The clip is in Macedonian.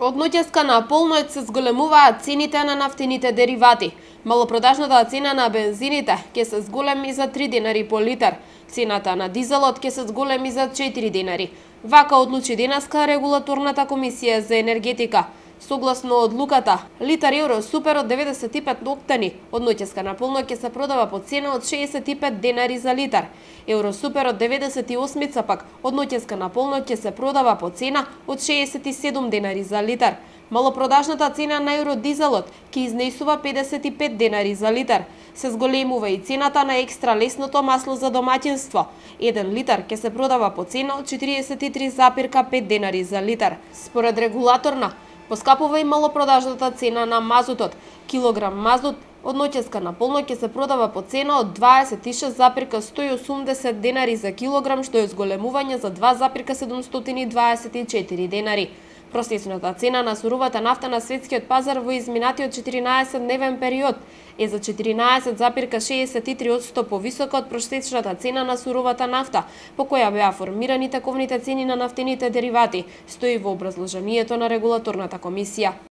Од ноќеска на полноќ се зголемуваат цените на нафтените деривати. Малопродажната цена на бензините ќе се зголеми за 3 денари по литар. Цената на дизелот ќе се зголеми за 4 денари. Вака одлучи денеска регулаторната комисија за енергетика. Согласно одлуката, литар евро супер од 95 октани од ноќеска на полноќ ќе се продава по цена од 65 денари за литар. Евро супер од 98 пак од ноќеска на полноќ ќе се продава по цена од 67 денари за литар. Малопродажната цена на евро дизелот ќе изнесува 55 денари за литар. Се зголемува и цената на екстра лесното масло за домаќинство. 1 литар ќе се продава по цена од 43,5 денари за литар. Според регулаторна, поскапува и малопродажната цена на мазутот. Килограм мазут од ноќеска на полноќ ќе се продава по цена од 26,180 денари за килограм, што е зголемување за 2,724 денари. Просечната цена на суровата нафта на светскиот пазар во изминатиот 14-дневен период е за 14,63% повисока од просечната цена на суровата нафта, по која беа формирани тековните цени на нафтените деривати, стои во образложението на регулаторната комисија.